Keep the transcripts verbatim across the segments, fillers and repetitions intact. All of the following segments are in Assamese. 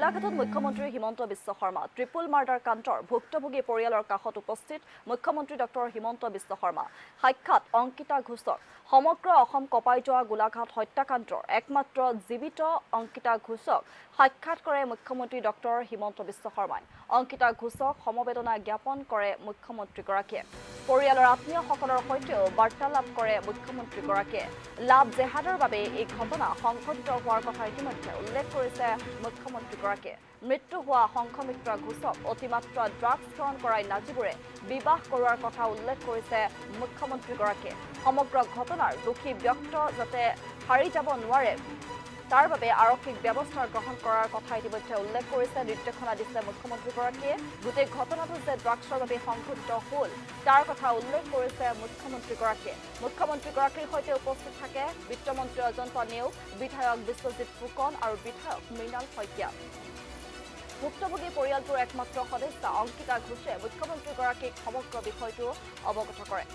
গোলাঘাটত মুখ্যমন্ত্ৰী হিমন্ত বিশ্ব শৰ্মা ট্ৰিপল মাৰ্ডাৰ কাণ্ডৰ ভুক্তভোগী পৰিয়ালৰ কাষত উপস্থিত মুখ্যমন্ত্ৰী ডক্টৰ হিমন্ত বিশ্ব শৰ্মা সাক্ষাৎ অংকিতা ঘোষক সমগ্ৰ অসম কপাই যোৱা গোলাঘাট হত্যাকাণ্ডৰ একমাত্ৰ জীৱিত অংকিতা ঘোষক সাক্ষাৎ কৰে মুখ্যমন্ত্ৰী ডক্টৰ হিমন্ত বিশ্ব শৰ্মাই অংকিতা ঘোষক সমবেদনা জ্ঞাপন কৰে মুখ্যমন্ত্ৰীগৰাকীয়ে পৰিয়ালৰ আত্মীয়সকলৰ সৈতেও বাৰ্তালাপ কৰে মুখ্যমন্ত্ৰীগৰাকীয়ে লাভ জেহাদৰ বাবে এই ঘটনা সংঘটিত হোৱাৰ কথা ইতিমধ্যে উল্লেখ কৰিছে মুখ্যমন্ত্ৰীগৰাকীয়ে মৃত্যু হোৱা সংঘমিত্ৰ ঘোষক অতিমাত্ৰা ড্ৰাগছ সেৱন কৰাই নাজিবোৰে বিবাহ কৰোৱাৰ কথা উল্লেখ কৰিছে মুখ্যমন্ত্ৰীগৰাকীয়ে সমগ্ৰ ঘটনাৰ দোষী ব্যক্ত যাতে হাৰি যাব নোৱাৰে তাৰ বাবে আৰক্ষিক ব্যৱস্থা গ্ৰহণ কৰাৰ কথা ইতিমধ্যে উল্লেখ কৰিছে নিৰ্দেশনা দিছে মুখ্যমন্ত্ৰীগৰাকীয়ে গোটেই ঘটনাটো যে ড্ৰাগছৰ বাবে সংঘটিত হ'ল তাৰ কথা উল্লেখ কৰিছে মুখ্যমন্ত্ৰীগৰাকীয়ে মুখ্যমন্ত্ৰীগৰাকীৰ সৈতে উপস্থিত থাকে বিত্তমন্ত্ৰী অজন্তা নেওগ বিধায়ক বিশ্বজিৎ ফুকন আৰু বিধায়ক মৃণাল শইকীয়া ভুক্তভোগী পৰিয়ালটোৰ একমাত্ৰ সদস্য অংকিতা ঘোষে মুখ্যমন্ত্ৰীগৰাকীক সমগ্ৰ বিষয়টো অৱগত কৰে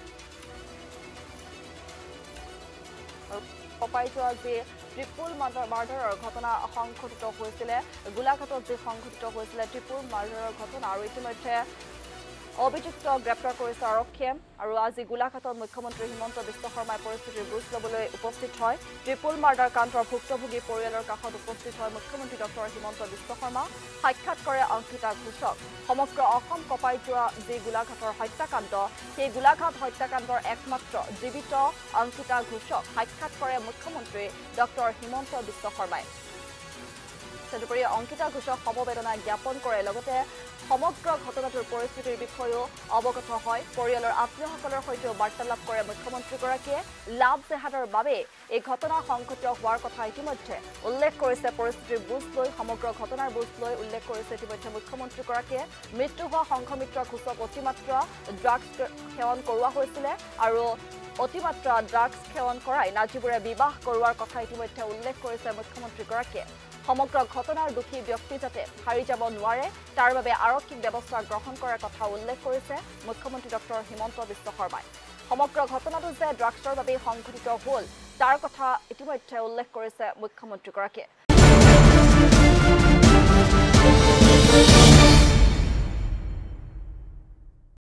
কপাই যোৱা যে ট্ৰিপল মাৰ্ডাৰৰ ঘটনা সংঘটিত হৈছিলে গোলাঘাটত যে সংঘটিত হৈছিলে ট্ৰিপল মাৰ্ডাৰৰ ঘটনা আৰু ইতিমধ্যে অভিযুক্ত গ্ৰেপ্তাৰ কৰিছে আৰক্ষীয়ে আৰু আজি গোলাঘাটত মুখ্যমন্ত্ৰী হিমন্ত বিশ্ব শৰ্মাই পৰিস্থিতিৰ বুজ ল'বলৈ উপস্থিত হয় ট্ৰিপল মাৰ্ডাৰ কাণ্ডৰ ভুক্তভোগী পৰিয়ালৰ কাষত উপস্থিত হয় মুখ্যমন্ত্ৰী ডক্টৰ হিমন্ত বিশ্ব শৰ্মা সাক্ষাৎ কৰে অংকিতা ঘোষক সমগ্ৰ অসম কপাই যোৱা যি গোলাঘাটৰ হত্যাকাণ্ড সেই গোলাঘাট হত্যাকাণ্ডৰ একমাত্ৰ জীৱিত অংকিতা ঘোষক সাক্ষাৎ কৰে মুখ্যমন্ত্ৰী ডক্টৰ হিমন্ত বিশ্ব শৰ্মাই তদুপৰি অংকিতা ঘোষক সমবেদনা জ্ঞাপন কৰে লগতে সমগ্ৰ ঘটনাটোৰ পৰিস্থিতিৰ বিষয়েও অৱগত হয় পৰিয়ালৰ আত্মীয়সকলৰ সৈতেও বাৰ্তালাপ কৰে মুখ্যমন্ত্ৰীগৰাকীয়ে লাভ জেহাদৰ বাবে এই ঘটনা সংঘটিত হোৱাৰ কথা ইতিমধ্যে উল্লেখ কৰিছে পৰিস্থিতিৰ বুজ লৈ সমগ্ৰ ঘটনাৰ বুজ লৈ উল্লেখ কৰিছে ইতিমধ্যে মুখ্যমন্ত্ৰীগৰাকীয়ে মৃত্যু হোৱা সংঘমিত্ৰ ঘোষক অতিমাত্ৰা ড্ৰাগছ সেৱন কৰোৱা হৈছিলে আৰু অতিমাত্ৰা ড্ৰাগছ সেৱন কৰাই নাজিবোৰে বিবাহ কৰোৱাৰ কথা ইতিমধ্যে উল্লেখ কৰিছে মুখ্যমন্ত্ৰীগৰাকীয়ে সমগ্ৰ ঘটনাৰ দোষী ব্যক্তি যাতে হাৰি যাব নোৱাৰে তাৰ বাবে আৰক্ষিক ব্যৱস্থা গ্ৰহণ কৰাৰ কথা উল্লেখ কৰিছে মুখ্যমন্ত্ৰী ডক্টৰ হিমন্ত বিশ্ব শৰ্মাই সমগ্ৰ ঘটনাটো যে ড্ৰাগছৰ বাবে সংঘটিত হ'ল তাৰ কথা ইতিমধ্যে উল্লেখ কৰিছে মুখ্যমন্ত্ৰীগৰাকীয়ে